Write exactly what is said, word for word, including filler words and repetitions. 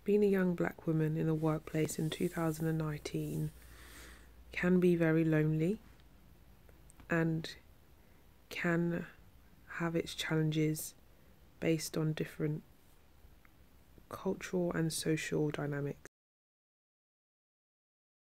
being a young black woman in the workplace in two thousand nineteen can be very lonely and can have its challenges based on different cultural and social dynamics.